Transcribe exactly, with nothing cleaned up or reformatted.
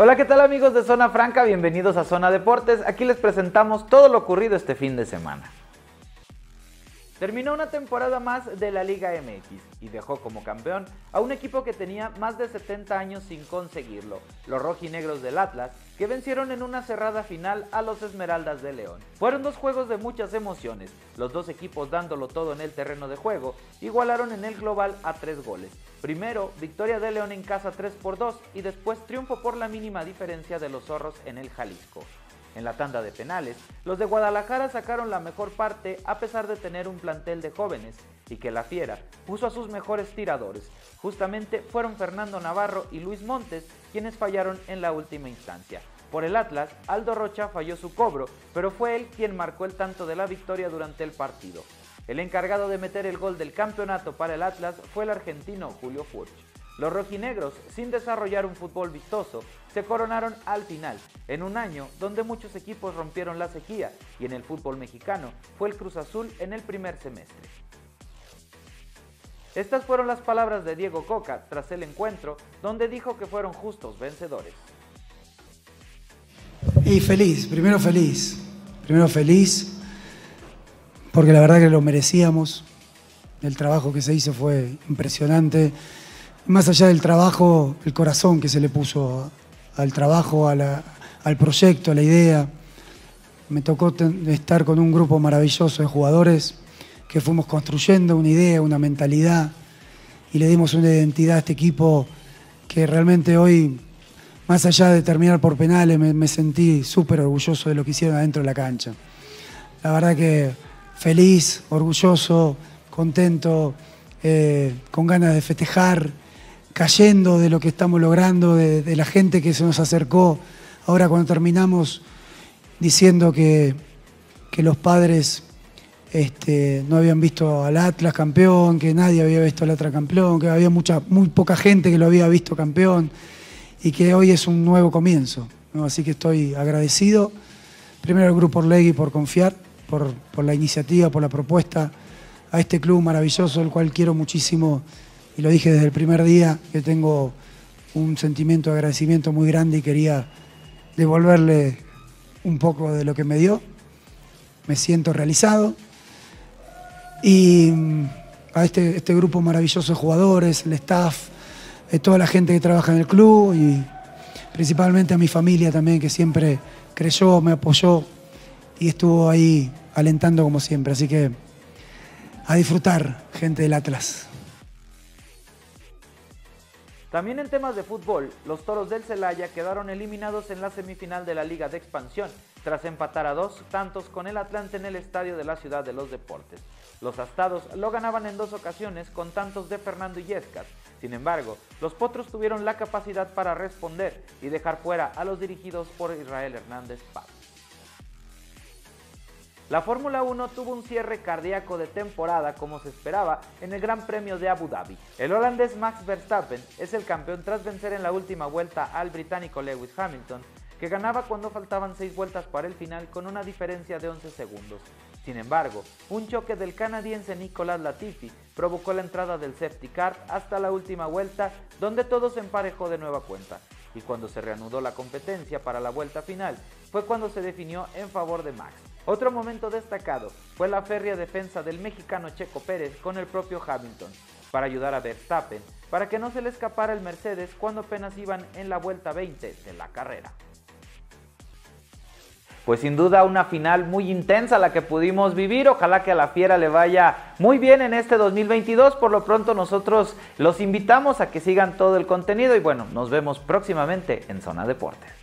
Hola, ¿qué tal amigos de Zona Franca? Bienvenidos a Zona Deportes. Aquí les presentamos todo lo ocurrido este fin de semana. Terminó una temporada más de la Liga M X y dejó como campeón a un equipo que tenía más de setenta años sin conseguirlo, los rojinegros del Atlas, que vencieron en una cerrada final a los Esmeraldas de León. Fueron dos juegos de muchas emociones, los dos equipos dándolo todo en el terreno de juego, igualaron en el global a tres goles. Primero, victoria de León en casa tres por dos y después triunfo por la mínima diferencia de los zorros en el Jalisco. En la tanda de penales, los de Guadalajara sacaron la mejor parte a pesar de tener un plantel de jóvenes y que la Fiera puso a sus mejores tiradores. Justamente fueron Fernando Navarro y Luis Montes quienes fallaron en la última instancia. Por el Atlas, Aldo Rocha falló su cobro, pero fue él quien marcó el tanto de la victoria durante el partido. El encargado de meter el gol del campeonato para el Atlas fue el argentino Julio Furch. Los rojinegros, sin desarrollar un fútbol vistoso, se coronaron al final, en un año donde muchos equipos rompieron la sequía y en el fútbol mexicano fue el Cruz Azul en el primer semestre. Estas fueron las palabras de Diego Coca tras el encuentro, donde dijo que fueron justos vencedores. Y feliz, primero feliz, primero feliz, porque la verdad que lo merecíamos. El trabajo que se hizo fue impresionante. Más allá del trabajo, el corazón que se le puso al trabajo, a la, al proyecto, a la idea. Me tocó estar con un grupo maravilloso de jugadores que fuimos construyendo una idea, una mentalidad y le dimos una identidad a este equipo que realmente hoy, más allá de terminar por penales, me, me sentí súper orgulloso de lo que hicieron adentro de la cancha. La verdad que feliz, orgulloso, contento, eh, con ganas de festejar, cayendo de lo que estamos logrando, de, de la gente que se nos acercó. Ahora cuando terminamos diciendo que, que los padres este, no habían visto al Atlas campeón, que nadie había visto al Atlas campeón, que había mucha, muy poca gente que lo había visto campeón y que hoy es un nuevo comienzo, ¿no? Así que estoy agradecido, primero al Grupo Orlegui por confiar, por, por la iniciativa, por la propuesta, a este club maravilloso, el cual quiero muchísimo. Y lo dije desde el primer día, que tengo un sentimiento de agradecimiento muy grande y quería devolverle un poco de lo que me dio. Me siento realizado. Y a este, este grupo maravilloso de jugadores, el staff, a toda la gente que trabaja en el club y principalmente a mi familia también, que siempre creyó, me apoyó y estuvo ahí alentando como siempre. Así que a disfrutar, gente del Atlas. También en temas de fútbol, los Toros del Celaya quedaron eliminados en la semifinal de la Liga de Expansión, tras empatar a dos tantos con el Atlante en el estadio de la Ciudad de los Deportes. Los astados lo ganaban en dos ocasiones con tantos de Fernando Illescas. Sin embargo, los Potros tuvieron la capacidad para responder y dejar fuera a los dirigidos por Israel Hernández Paz. La Fórmula uno tuvo un cierre cardíaco de temporada como se esperaba en el Gran Premio de Abu Dhabi. El holandés Max Verstappen es el campeón tras vencer en la última vuelta al británico Lewis Hamilton, que ganaba cuando faltaban seis vueltas para el final con una diferencia de once segundos. Sin embargo, un choque del canadiense Nicolas Latifi provocó la entrada del safety car hasta la última vuelta, donde todo se emparejó de nueva cuenta. Y cuando se reanudó la competencia para la vuelta final, fue cuando se definió en favor de Max. Otro momento destacado fue la férrea defensa del mexicano Checo Pérez con el propio Hamilton, para ayudar a Verstappen, para que no se le escapara el Mercedes cuando apenas iban en la vuelta veinte de la carrera. Pues sin duda una final muy intensa la que pudimos vivir, ojalá que a la Fiera le vaya muy bien en este dos mil veintidós, por lo pronto nosotros los invitamos a que sigan todo el contenido y bueno, nos vemos próximamente en Zona Deportes.